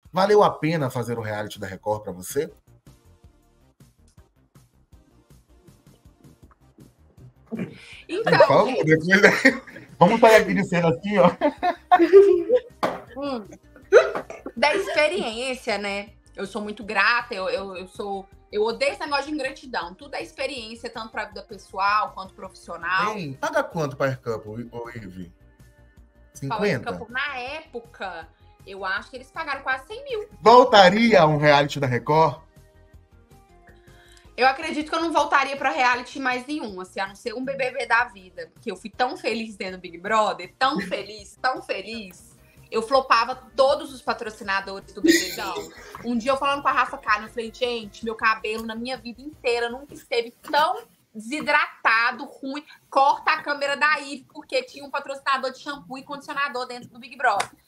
Valeu a pena fazer o reality da Record para você? Por Então, favor, depois... Vamos sair aqui de cena assim, ó. Da experiência, né? Eu sou muito grata, eu odeio esse negócio de ingratidão. Tudo é experiência, tanto para a vida pessoal quanto profissional. Bem, paga quanto para Aircampo, ô Ive? Power 50? Couple, na época, eu acho que eles pagaram quase 100 mil. Voltaria a um reality da Record? Eu acredito que eu não voltaria para reality mais nenhum, assim, a não ser um BBB da vida. Que eu fui tão feliz dentro do Big Brother, tão feliz, tão feliz. Eu flopava todos os patrocinadores do BBB. Um dia eu falando com a Rafa Kalimann, eu falei, gente, meu cabelo na minha vida inteira nunca esteve tão desidratado, ruim. Corta a câmera daí, porque tinha um patrocinador de shampoo e condicionador dentro do Big Brother.